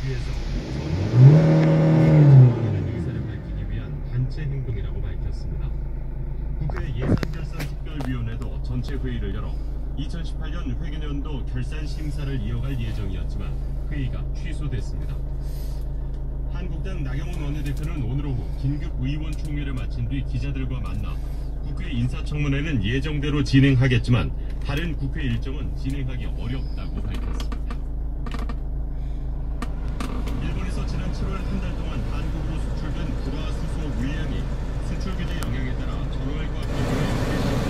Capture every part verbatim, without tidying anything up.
위해서 전국의 의사를 밝히기 위한 단체 행동이라고 밝혔습니다. 국회 예산결산특별위원회도 전체 회의를 열어 이천십팔 년 회계연도 결산 심사를 이어갈 예정이었지만 회의가 취소됐습니다. 한국당 나경원 원내대표는 오늘 오후 긴급 의원총회를 마친 뒤 기자들과 만나 국회 인사청문회는 예정대로 진행하겠지만 다른 국회 일정은 진행하기 어렵다고 밝혔습니다. 일본에서 지난 칠월 한 달 동안 한국으로 수출된 불화수소 물량이 수출 규제 영향에 따라 전월과 비교해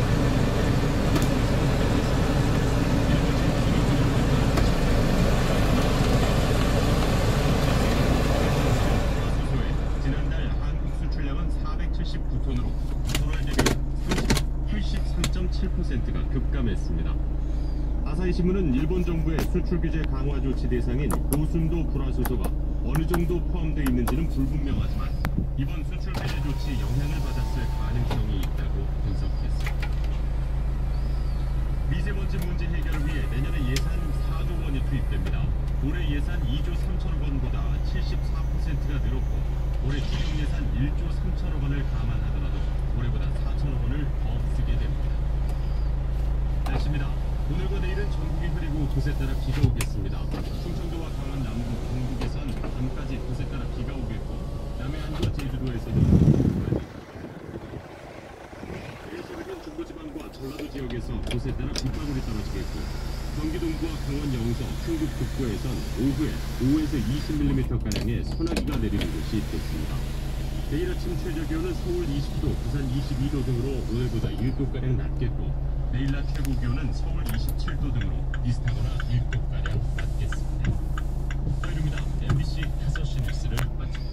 사백칠십구 톤으로 전월 대비 팔십삼 점 칠 퍼센트가 급감했습니다. 아사히신문은 일본 정부의 수출 규제 강화 조치 대상인 고순도 불화수소가 어느 정도 포함되어 있는지는 불분명하지만 이번 수출 규제 조치 영향을 받았을 가능성이 있다고 분석했습니다. 미세먼지 문제 해결을 위해 내년에 예산 사조 원이 투입됩니다. 올해 예산 이조 삼천억 원보다 칠십사 퍼센트가 늘었고 올해 추경 예산 일조 삼천억 원을 감안하더라도 올해보다 사천억 원을 더 쓰게 됩니다. 날씨입니다. 오늘과 내일은 전국이 흐리고 곳에 따라 비가 오겠습니다. 충청도와 강원 남부, 경북에선 밤까지 곳에 따라 비가 오겠고 남해안과 제주도에서는 내일 새벽엔 중부지방과 전라도 지역에서 곳에 따라 빗방울이 떨어지겠고 경기 동부와 강원 영서, 충북 북부에선 오후에 오에서 이십 밀리미터가량의 소나기가 내리는 곳이 있겠습니다. 내일 아침 최저기온은 서울 이십 도, 부산 이십이 도 등으로 오늘보다 일 도가량 낮겠고 내일 낮 최고기온은 서울 이십칠 도 등으로 비슷하거나 일 도가량 낮겠습니다. 이상입니다. 엠비씨 다섯 시 뉴스를 마칩니다.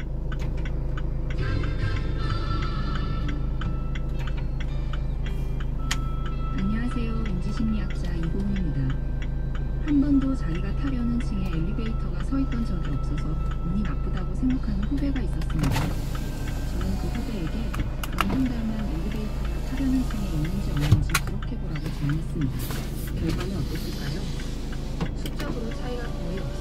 안녕하세요. 인지심리학자 이보미입니다. 한 번도 자기가 타려는 층에 엘리베이터가 서 있던 적이 없어서 운이 나쁘다고 생각하는 후배가 있었습니다. 저는 그 후배에게 그런 한 달만 엘리베이터가 타려는 층에 있는지 없는지 기록해보라고 제안했습니다. 결과는 어땠을까요? 수적으로 차이가 거의 없었습니다.